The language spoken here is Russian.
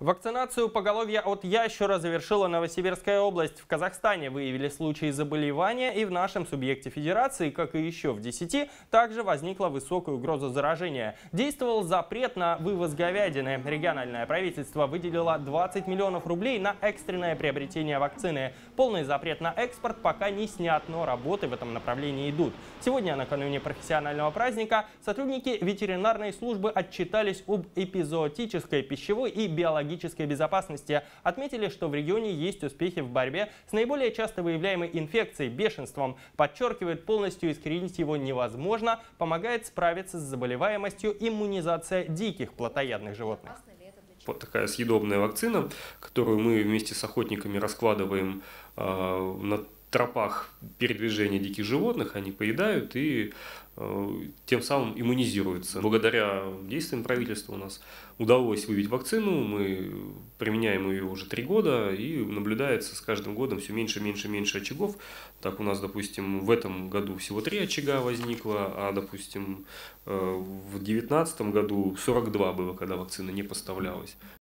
Вакцинацию поголовья от ящера завершила Новосибирская область. В Казахстане выявили случаи заболевания, и в нашем субъекте федерации, как и еще в 10, также возникла высокая угроза заражения. Действовал запрет на вывоз говядины. Региональное правительство выделило 20 миллионов рублей на экстренное приобретение вакцины. Полный запрет на экспорт пока не снят, но работы в этом направлении идут. Сегодня, накануне профессионального праздника, сотрудники ветеринарной службы отчитались об эпизоотической, пищевой и биологической безопасности. Отметили, что в регионе есть успехи в борьбе с наиболее часто выявляемой инфекцией – бешенством. Подчеркивает, полностью искоренить его невозможно, помогает справиться с заболеваемостью иммунизация диких плотоядных животных. Вот такая съедобная вакцина, которую мы вместе с охотниками раскладываем на тропах передвижения диких животных, они поедают и тем самым иммунизируются. Благодаря действиям правительства у нас удалось выявить вакцину, мы применяем ее уже 3 года, и наблюдается с каждым годом все меньше, меньше, меньше очагов. Так у нас, допустим, в этом году всего 3 очага возникло, а, допустим, в 2019 году 42 было, когда вакцина не поставлялась.